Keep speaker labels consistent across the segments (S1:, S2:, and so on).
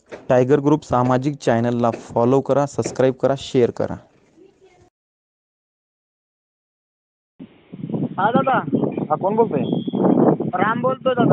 S1: Tiger group सामाजिक चॅनलला follow करा, सबस्क्राईब करा, शेअर करा.
S2: हा दादा.
S3: हा, कोण बोलतोय?
S2: राम बोलतोय दादा.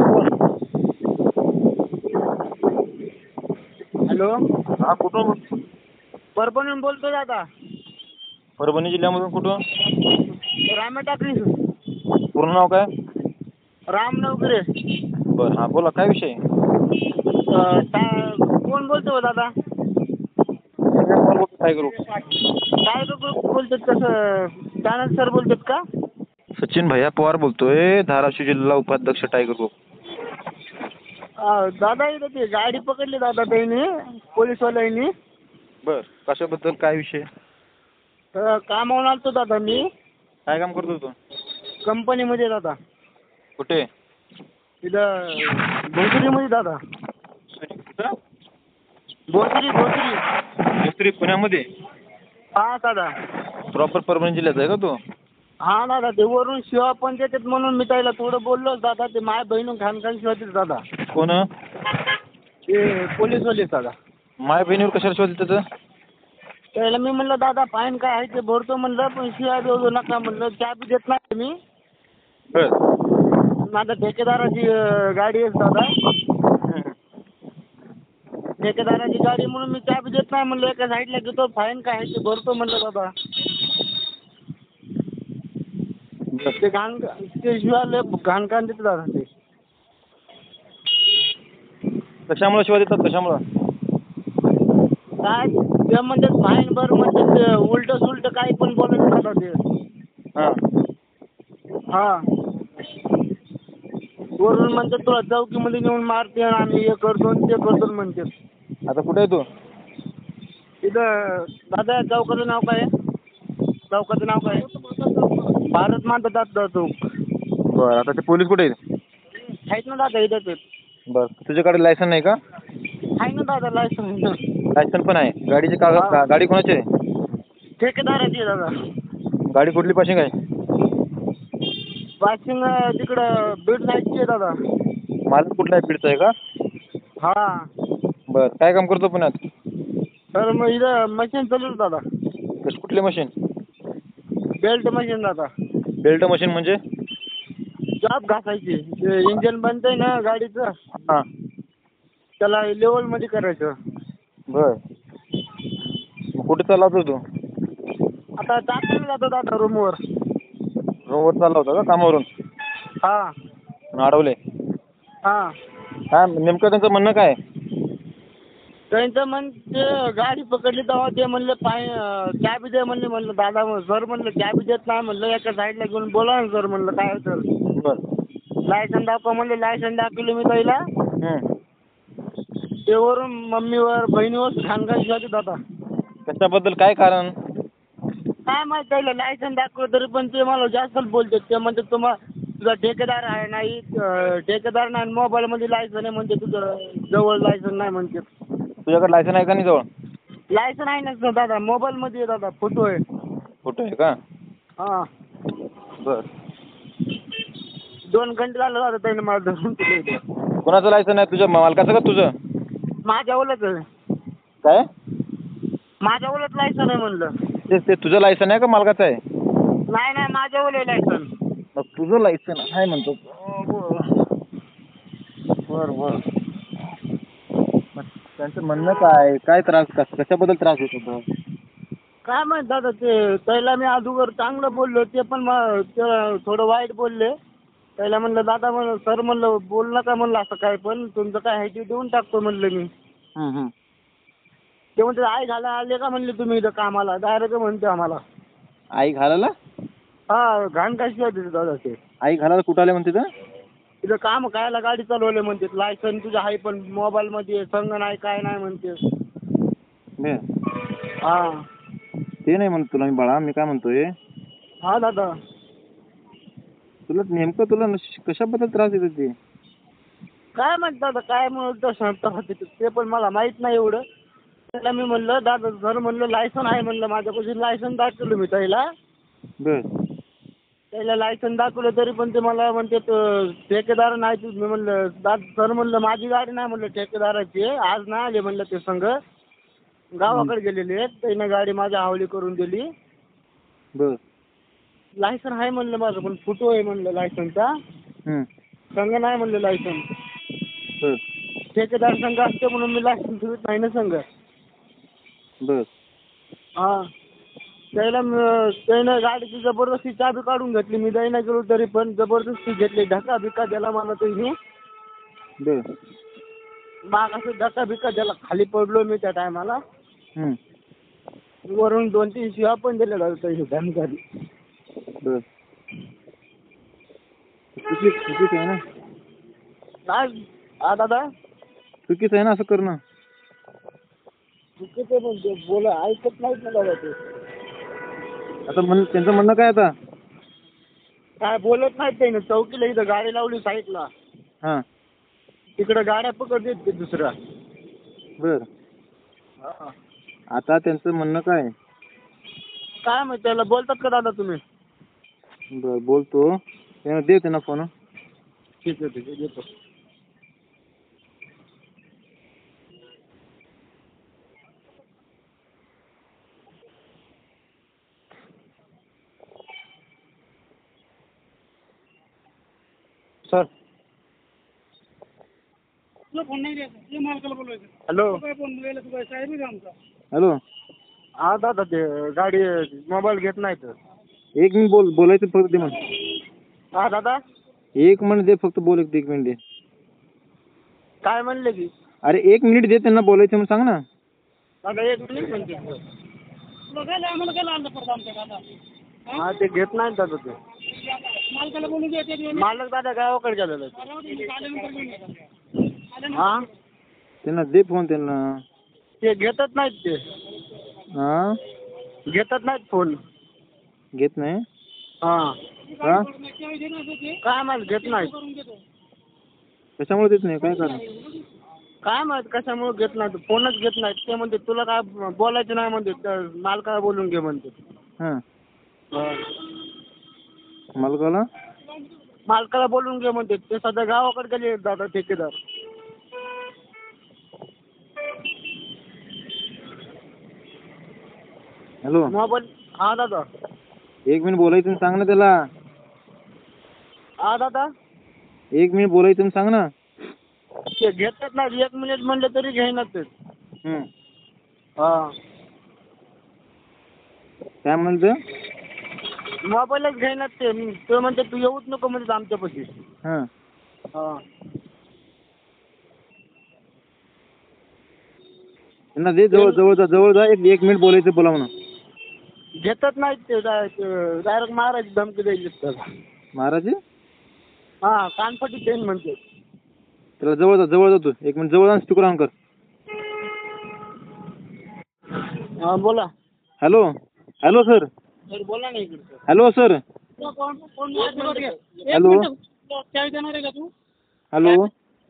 S2: हॅलो.
S3: हा, कुठून बोलतो?
S2: परभणीहून बोलतोय दादा.
S3: परभणी जिल्ह्यामधून कुठून?
S2: रामे टाकळी.
S3: पूर्ण नाव काय?
S2: राम नवगिरे.
S3: बरं, हा बोला, काय विषय?
S2: कोण बोलतोय दादा?
S3: Tiger group.
S2: टायगर ग्रुप बोलतात कसं? चॅनल सर बोलतात का?
S3: सचिन भैया पवार बोलतोय, धाराशिव जिल्हा उपाध्यक्ष टायगर ग्रुप.
S2: दादा इथं ते गाडी पकडली दादा त्यांनी, पोलीसवाल्यांनी.
S3: बर, कशाबद्दल, काय विषय?
S2: कामावून आलतो दादा मी.
S3: काय काम करतो तू?
S2: कंपनीमध्ये दादा.
S3: कुठे?
S2: इथं भोसरीमध्ये दादा.
S3: कुठं?
S2: भोसरी.
S3: भोसरी, पुण्यामध्ये?
S2: हा दादा.
S3: प्रॉपर परभणी जिल्ह्यात आहे का तू?
S2: हा दादा, ते वरून शिवा पण देतात म्हणून मी त्याला थोडं बोललो दादा. ते माझ्या बहिणून घाण शिवा देतात दादा.
S3: कोण?
S2: ते पोलीसवाले दादा.
S3: माय बहिणीवर कशाला शिवाय देतात?
S2: त्याला मी म्हणलं दादा फाईन काय आहे ते भरतो म्हणलं, पण शिवाय देऊ नका म्हणलं. चहा बी देत नाही मी. माझ्या ठेकेदाराची गाडी आहे दादा. ठेकेदाराची गाडी म्हणून मी चहा बी देत नाही म्हणलं. एका साईडला घेतो, फाईन काय आहे ते भरतो म्हणलं दादा. ते शिवाय लय घाण देतात दादा ते.
S3: कशामुळे शिवाय देतात, कशामुळं?
S2: काय ते म्हणतात फाईन भर म्हणतात, ते उलट सुलट काही पण बोलत दादा ते. हा. वरून म्हणतात तुला चौकीमध्ये नेऊन मारते आणि हे करतो ते करतो म्हणतात.
S3: आता कुठे आहे तू?
S2: इथं दादा चौकाचं नाव काय आहे? चौकाचं नाव काय आहे? भारत माता दादा चौक.
S3: बरं, आता ते पोलीस कुठे आहेत?
S2: आहेत ना दादा इथंच.
S3: बरं, तुझ्याकडे लायसन नाही का?
S2: आहे ना दादा लायसन.
S3: लायसन पण आहे. गाडीचे कागद, गाडी कोणाची आहे?
S2: ठेकेदाराची आहे दादा.
S3: गाडी कुठली पासिंग आहे?
S2: पासिंग तिकडं बीड साईडची आहे दादा.
S3: मालक कुठला आहे, बीडचा आहे का?
S2: हा.
S3: बरं, काय काम करतो पुण्यात?
S2: तर मग इथं मशीन चालू दादा.
S3: कुठली मशीन?
S2: बेल्ट मशीन दादा.
S3: बेल्ट मशीन म्हणजे?
S2: जॉब घासायची. ते इंजन बनतंय ना गाडीचं,
S3: हां.
S2: त्याला लेवलमध्ये करायचं.
S3: बरं, कुठे चालला होता तू?
S2: आता टाकून जातो दादा रूमवर.
S3: रोडवर चालला होता का कामावरून?
S2: हा.
S3: अडवले?
S2: हा.
S3: काय नेमकं त्यांचं म्हणणं काय?
S2: त्यांचं ते गाडी पकडली तेव्हा ते म्हणले चाबी दे म्हणलं दादा. सर म्हणलं चाबी देत नाही म्हणलं. एका साईडला घेऊन बोला ना सर म्हणलं काय सर.
S3: बरं.
S2: लायसन दाखवा म्हणले. लायसन दाखवलं मी त्याला. ते वरून मम्मीवर बहिणीवर घाण शिवाय दादा.
S3: त्याच्याबद्दल काय कारण?
S2: काय माहिती त्याला लायसन दाखवलं तरी पण ते मला जास्तच बोलतात. ते म्हणते तुझा ठेकेदार आहे नाही, ठेकेदार नाही, मोबाईलमध्ये लायसन आहे म्हणते, तुझं जवळ लायसन नाही म्हणते.
S3: तुझ्याकडे लायसन आहे का नाही जवळ?
S2: लायसन आहे ना दादा, मोबाईलमध्ये आहे दादा, फोटो आहे.
S3: फोटो आहे का?
S2: हां.
S3: बरं.
S2: 2 घंटे झालं दादा त्याने मला धरून.
S3: कोणाचं लायसन आहे? तुझ्या मालकाचं का तुझं?
S2: माझ्या ओलंच आहे.
S3: काय?
S2: माझ्या ओलंच लायसन आहे म्हणलं.
S3: ते तुझं लायसन आहे का मालकाचं आहे?
S2: नाही माझ्या ओलं लायसन.
S3: मग तुझं लायसन आहे म्हणतो. बरं. त्यांचं म्हणणं काय त्रास, कशाबद्दल त्रास होत होता?
S2: काय माहित दादा, ते त्याला मी अगोदर चांगलं बोललो, ते पण थोडं वाईट बोलले. त्याला म्हणलं दादा म्हणलं सर म्हणलं बोल नका म्हणलं असं काय, पण तुमचं काय आहे ते देऊन टाकतो म्हणलं मी. ते म्हणते आई घाला आले का म्हणले तुम्ही इथं कामाला, डायरेक्ट म्हणते आम्हाला.
S3: आई घालायला?
S2: हा, घाण काय शिवाय देते दादा ते. आई
S3: घालायला कुठं आले म्हणते?
S2: इथं काम कायला गाडी चालवले म्हणते. लायसन तुझं आहे पण मोबाईलमध्ये संग नाही काय नाही म्हणते. हा.
S3: ते नाही म्हणत तुला मी बाळा, मी काय म्हणतोय.
S2: हा दादा.
S3: तुला कशाबद्दल त्रास देतात ते?
S2: काय म्हणत दादा, काय म्हणून ते पण मला माहित नाही एवढं. त्याला मी म्हणलं दादा सर म्हणलं लायसन आहे म्हणलं माझ्यापाशी. लायसन दाखवलं मी त्याला.
S3: बर.
S2: त्याला लायसन दाखवलं तरी पण ते मला म्हणते ठेकेदार नाही मी म्हणलं सर म्हणलं माझी गाडी नाही म्हणलं ठेकेदाराची आहे. आज नाही आले म्हणलं ते संघ गावाकडे गेलेले आहेत. त्यानं गाडी माझ्या हवाली करून दिली.
S3: बर
S2: लायसन आहे म्हणलं माझं पण फोटो आहे म्हणलं लायसनचा. संघ नाही म्हणलं लायसन.
S3: बर
S2: ठेकेदार संघ असते म्हणून मी लायसन ठेवत नाही ना संघ.
S3: बर
S2: हां त्यानं गाडीची जबरदस्ती चाबी काढून घेतली. मी द्यायला गेलो तरी पण जबरदस्ती घेतली. धक्का बिक्का द्याला मला तुम्ही
S3: बर
S2: माग असं धक्का बिक्का द्याला खाली पडलो मी त्या टायमाला. वरून 2-3 शिवा पण दिल्या जातात धमकारी.
S3: बर चुकीच आहे ना.
S2: काय दादा
S3: चुकीचं आहे ना असं करणं.
S2: चुकीचं म्हणजे बोला ऐकत नाहीत ना दादा ते.
S3: आता त्यांचं म्हणणं काय आता.
S2: काय बोलत नाहीत त्यानं. चौकीला इथं गाडी लावली साईडला.
S3: हां
S2: तिकडं गाड्या पकडतात ते दुसऱ्या.
S3: बर आता त्यांचं म्हणणं काय.
S2: काय माहिती त्याला बोलतात का दादा तुम्ही.
S3: बर बोलतो दे त्यांना फोन.
S2: ठीक आहे देतो. Sir hello.
S3: हॅलो
S2: हा दादा ते गाडी मोबाईल घेत नाहीत.
S3: एक मिनिट बोलायचं फक्त दे म्हण.
S2: हा दादा
S3: 1 मिनिट दे फक्त बोल 1 मिनिट दे.
S2: काय म्हणले की.
S3: अरे 1 मिनिट दे त्यांना बोलायचं म्हणून सांग ना.
S2: दादा 1 मिनिट म्हणते. हा ते घेत नाहीत दादा ते. मालक दादा गावाकडे गेलेला. हा
S3: त्यांना दे फोन त्यांना.
S2: ते घेतच नाहीत ते.
S3: हा
S2: घेतच नाहीत फोन.
S3: घेत नाही.
S2: हा
S3: हा
S2: काय माहित घेत नाहीत.
S3: कशामुळे देत नाही काय कारण.
S2: काय माहित कशामुळे घेत नाहीत. फोनच घेत नाहीत. ते म्हणते तुला काय बोलायचं नाही म्हणते मालकाला बोलून घे म्हणते.
S3: हां मालकाला
S2: मालकाला बोलून घे म्हणते. ते सध्या गावाकडे गेले दादा ठेकेदार.
S3: हॅलो
S2: मोबाईल हा दादा
S3: 1 मिनिट बोलायचं सांग ना त्याला.
S2: हा दादा
S3: 1 मिनिट बोलायचं सांग ना.
S2: ते घेतच नाही. 1 मिनिट म्हणलं तरी घेईनात ते. हा
S3: काय म्हणतं.
S2: मोबाईलच घेईनात ते. ते म्हणते तू येऊच नको म्हणजे आमच्यापाशी.
S3: हां
S2: हा
S3: त्यांना दे जवळ जा 1 मिनिट बोलायचं बोला म्हणा.
S2: घेतच नाहीत ते. डायरेक्ट मारायची धमकी द्यायची त्याला.
S3: महाराज
S2: हा कानफटी देईन म्हणते.
S3: त्याला जवळ जा तू 1 मिनिट जवळ जा स्पीकर ऑन कर.
S2: हा बोला.
S3: Hello hello sir.
S2: सर बोला ना इकडे.
S3: Hello sir. हॅलो
S2: चाय देणार आहे का तू.
S3: Hello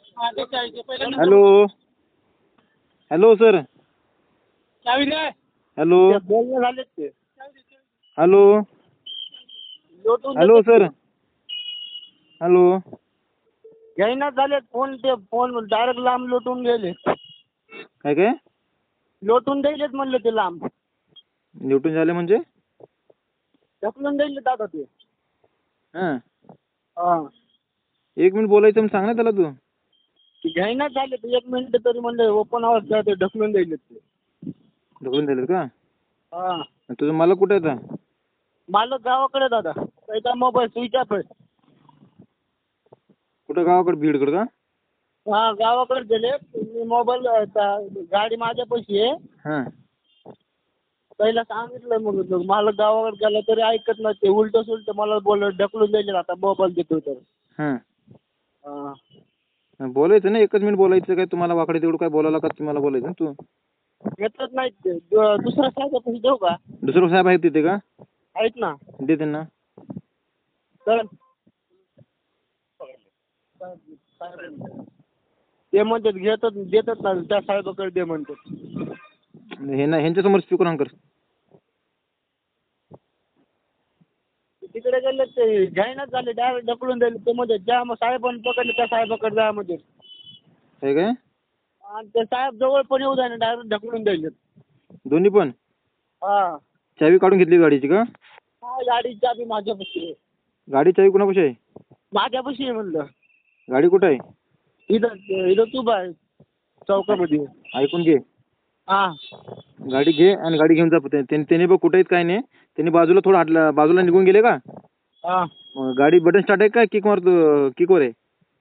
S3: hello hello sir.
S2: चावी दे.
S3: हॅलो
S2: बोलणं झालेत ते.
S3: Hello hello sir. हॅलो
S2: घेईनाच झालेत फोन. ते फोन डायरेक्ट लांब लोटून गेले.
S3: काय
S2: लोटून द्यायलेत म्हणलं ते लांब.
S3: न्यूटन झाले म्हणजे.
S2: ढकलून द्यायले दादा ते.
S3: हां
S2: हा
S3: 1 मिनिट बोलायचं म्हणून सांग ना त्याला तू.
S2: घ्यायनाच झाले ते. 1 मिनिट तरी म्हणलं ओपन आवाज ते ढकलून द्यायलेत ते.
S3: ढकलून दिले का.
S2: हा
S3: तुझं मला कुठे आहे आता.
S2: मालक गावाकडे दादा. त्याचा मोबाईल स्विच ऑफ आहे.
S3: कुठं गावाकडे बीडकडे का.
S2: हा गावाकडे गेले. मी मोबाईल गाडी माझ्यापाशी आहे.
S3: हां
S2: पहिला सांगितलं मग मालक गावाकडे गेला तरी ऐकत नाही ते. उलट सुलट मला ढकलून द्यायचे. आता मोबाईल देतो तर.
S3: हां बोलायचं ना 1च मिनिट बोलायचं. काय तुम्हाला वाकडे तेवढं काय बोलायला का तुम्हाला बोलायचं ना तू.
S2: घेतच नाहीत ते. दुसरा साहेबापाशी देऊ का.
S3: दुसरं साहेब आहेत तिथे का.
S2: आहेत ना.
S3: दे त्यांना.
S2: तर ते म्हणतात देतात ना. त्या साहेबाकडे दे म्हणतात.
S3: ह्यांच्यासमोर स्पीकर ऑन कर.
S2: तिकडे गेले ते जाईनाच झाले डायरेक्ट ढकलून दिले ते मध्ये ज्या मग साहेबांनी पकडले त्या साहेबाकडे जा मध्ये
S3: आहे काय
S2: आणि ते साहेब जवळ पण येऊ द्या डायरेक्ट ढकलून द्यायले.
S3: दोन्ही पण
S2: हा
S3: चावी काढून घेतली गाडीची का
S2: हा गाडीची चाबी माझ्यापाशी आहे.
S3: गाडी चावी कुणापाशी आहे
S2: माझ्यापाशी आहे म्हणलं.
S3: गाडी कुठं आहे
S2: इथं तू आहे चौकामध्ये.
S3: ऐकून घे
S2: हा
S3: गाडी घे आणि गाडी घेऊन जा त्याने बघ कुठे आहेत काय नाही त्यांनी बाजूला थोडं हटला बाजूला निघून गेले का
S2: हा
S3: मग गाडी बटन स्टार्ट आहे का किकवर आहे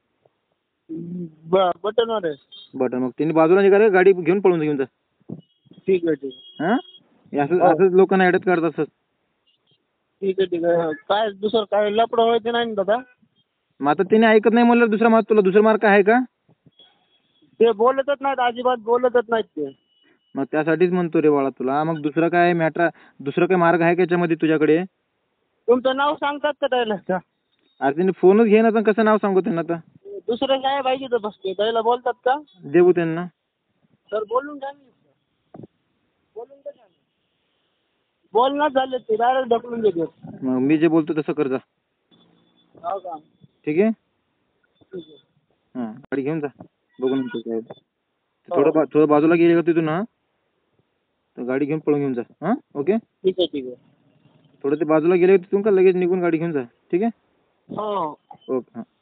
S2: बटनवर आहे.
S3: बटन मग त्यांनी बाजूला निघाले गाडी घेऊन घेऊन जा
S2: ठीक आहे ठीक आहे.
S3: हां असंच लोकांना ॲडत करतात सर
S2: ठीक आहे ठीक आहे. काय दुसरं काय लपडं व्हायचं नाही ना दादा.
S3: मग आता त्याने ऐकत नाही म्हणलं दुसरा मार्ग तुला दुसरा मार्ग आहे का
S2: ते बोलतच नाहीत अजिबात बोलतच नाहीत ते.
S3: मग त्यासाठीच म्हणतो रे बाळा तुला मग दुसरं काय दुसरं काय मार्ग आहे का याच्यामध्ये तुझ्याकडे
S2: तुमचं नाव सांगतात का त्याला
S3: अरे त्यांनी फोनच घे ना तर कसं नाव सांगू त्यांना आता
S2: दुसरं काय पाहिजे तर बसते त्याला बोलतात का
S3: देऊ त्यांना
S2: सर बोलून घ्या ना. बोलून घ्या ना. बोलणंच झाले ते डायरेक्ट ढकलून देतात.
S3: मग मी जे बोलतो तसं कर जा
S2: हो का
S3: ठीक आहे
S2: ठीक आहे.
S3: हां गाडी घेऊन जा बघून नंतर काय थोडं बाजूला गेले का तिथून ना तर गाडी घेऊन जा हां ओके
S2: ठीक आहे ठीक आहे.
S3: थोडं ते बाजूला गेले तिथून का लगेच निघून गाडी घेऊन जा ठीक आहे
S2: हो
S3: ओके हां